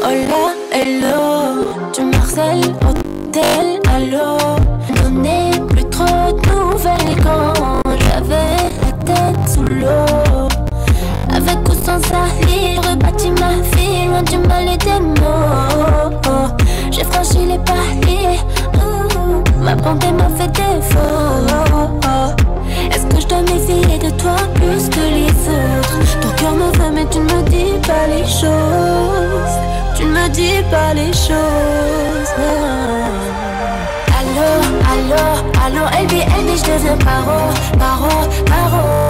Hola, hello, tu m'harcèles, hôtel, allô. On n'est plus trop de nouvelles quand j'avais la tête sous l'eau. Avec ou sans salir, rebâti ma vie, loin du mal et des mots. J'ai franchi les paliers, ma bonté m'a fait défaut. Est-ce que je dois méfier de toi plus que les autres? Ton cœur me veut mais tu ne me dis pas les choses. Tu ne me dis pas les choses. Allô, allô, allô, LB, je deviens paro, paro, paro.